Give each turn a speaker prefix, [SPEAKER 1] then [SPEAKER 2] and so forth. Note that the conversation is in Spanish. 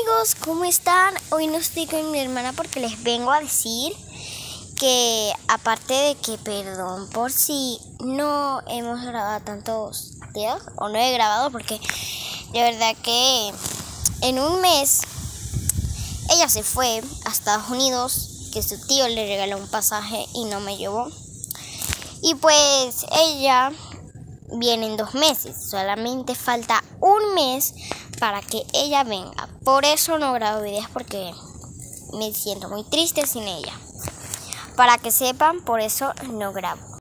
[SPEAKER 1] amigos, ¿cómo están? Hoy no estoy con mi hermana porque les vengo a decir que aparte de que perdón por si no hemos grabado tantos videos o no he grabado porque de verdad que en un mes ella se fue a Estados Unidos, que su tío le regaló un pasaje y no me llevó. Y pues ella viene en 2 meses, solamente falta un mes para que ella venga. Por eso no grabo videos porque me siento muy triste sin ella. Para que sepan, por eso no grabo.